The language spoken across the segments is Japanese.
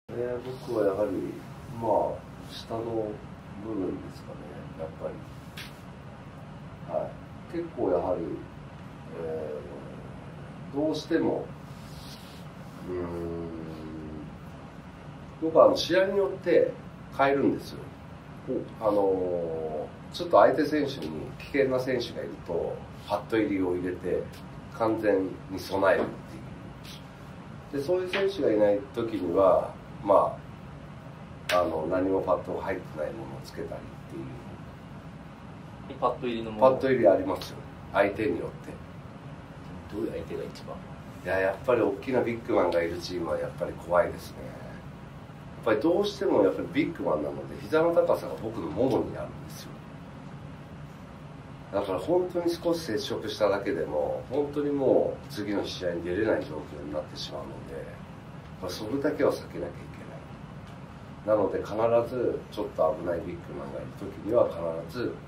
僕はやはりまあ下の部分ですかね、やっぱり、はい、結構やはり、どうしても僕は試合によって変えるんですよ。ちょっと相手選手に危険な選手がいるとパット入りを入れて完全に備えるっていう。でそういう選手がいない時にはまあ何もパットが入ってないものをつけたりっていう。 パット入りのもの。 パット入りありますよ、相手によって。 どういう相手が一番？ やっぱり大きなビッグマンがいるチームはやっぱり怖いですね。やっぱりどうしてもやっぱりビッグマンなので膝の高さが僕のももにあるんですよ。だから本当に少し接触しただけでも本当にもう次の試合に出れない状況になってしまうので、それだけは避けなきゃいけない。なので必ずちょっと危ないビッグマンがいる時には必ず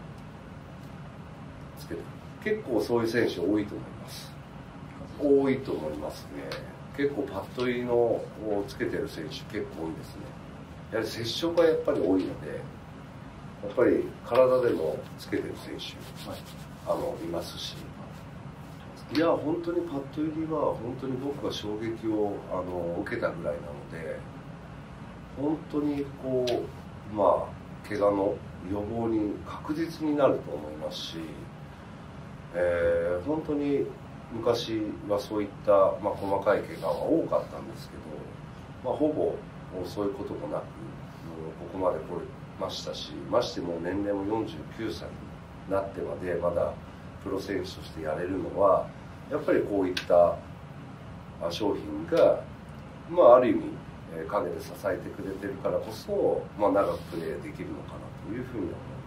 つける。結構そういう選手多いと思います。多いと思いますね。結構パット入りのをつけてる選手結構多いですね。やはり接触がやっぱり多いので、やっぱり体でもつけてる選手、いますし、いや本当にパット入りは本当に僕が衝撃を受けたぐらいなので、本当にこう怪我の予防に確実になると思いますし、本当に昔はそういった、細かい怪我は多かったんですけど、ほぼそういうこともなくここまで来れましたし、ましても年齢も49歳になってまでまだプロ選手としてやれるのはやっぱりこういった商品が、ある意味陰で支えてくれてるからこそ、長くプレーできるのかなというふうに思います。